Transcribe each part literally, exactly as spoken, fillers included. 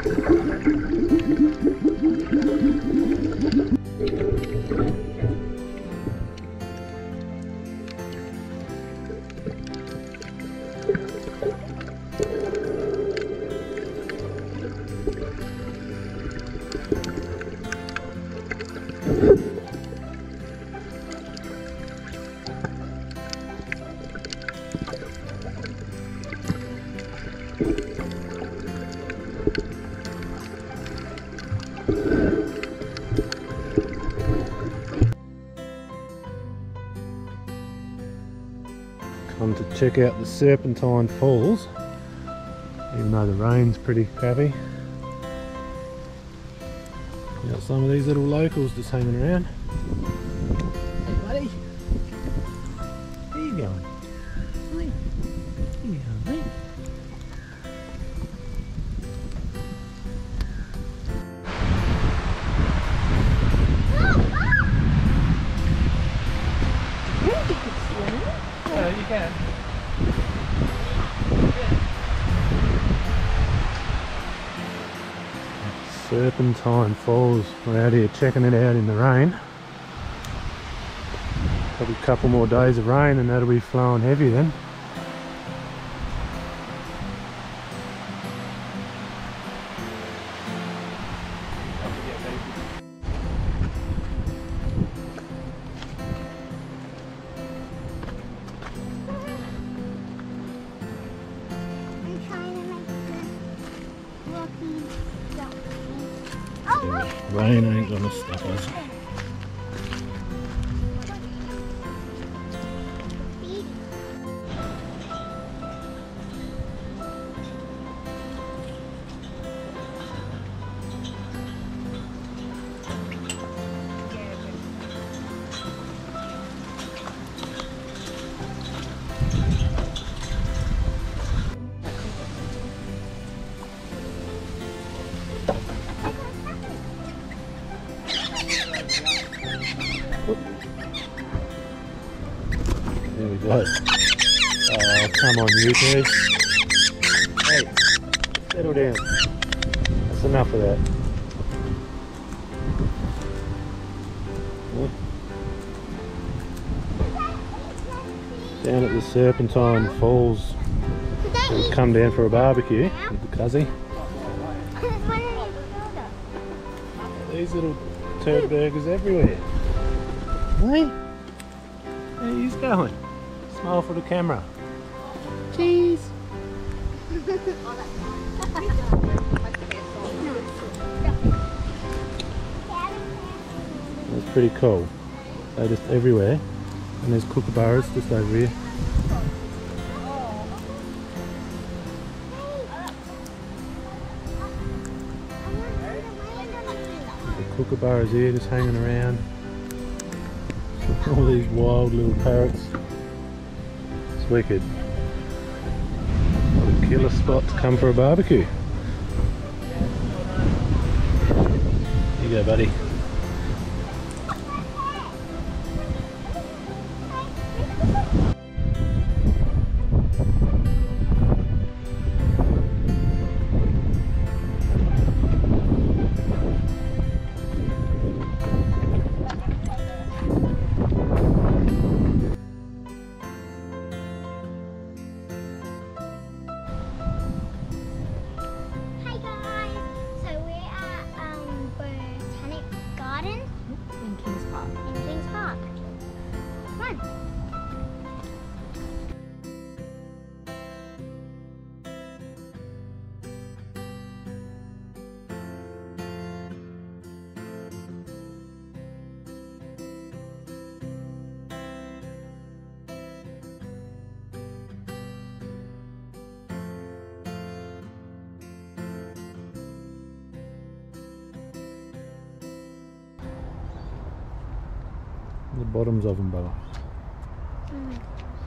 Come to check out the Serpentine Falls, even though the rain's pretty crappy. Got some of these little locals just hanging around. Hey buddy, where you going? Where you going, mate? Oh, you can. Serpentine Falls. We're out here checking it out in the rain. Probably a couple more days of rain and that'll be flowing heavy then. Rain ain't gonna stop us. There we go. Oh, come on, you two. Hey, settle down. That's enough of that. Down at the Serpentine Falls. We've come down for a barbecue with the cuzzy. These little turd burgers everywhere. Hey, there he's going. Smile for the camera. Cheese. That's pretty cool. They're just everywhere. And there's kookaburras just over here. The kookaburras here just hanging around. All these wild little parrots. It's wicked. What a killer spot to come for a barbecue. Here you go, buddy. The bottoms of them, Bella. Mm.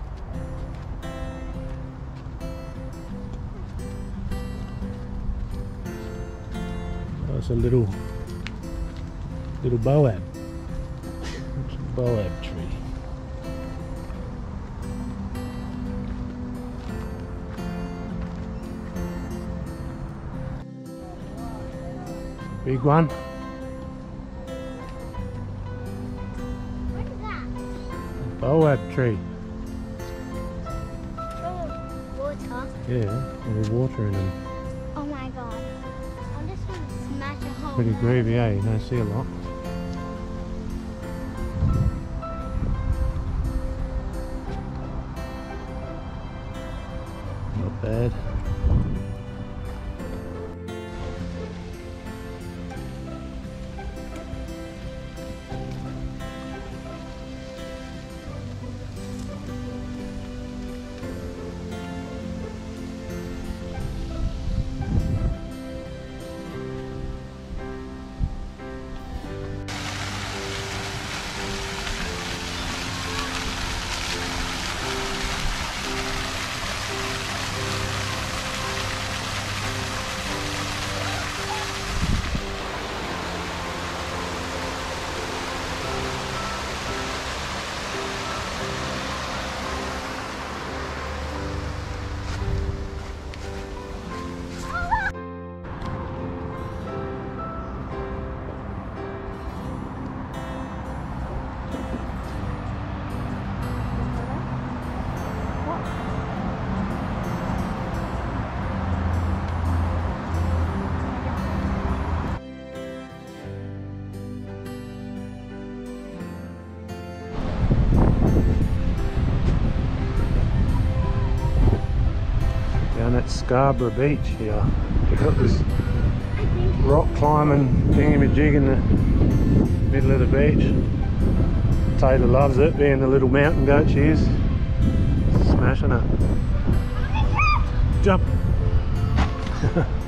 Oh, it's a little, little boab. It's a boab tree. Big one. What is that? Boab tree. Oh, water. Yeah, and the water in them. Oh my god. I'm just gonna smash a hole. Pretty groovy, eh? You don't see a lot. Not bad. Down at Scarborough Beach here. We've got this rock climbing thingamajig in the middle of the beach. Taylor loves it, being the little mountain goat she is. Smashing it. Jump!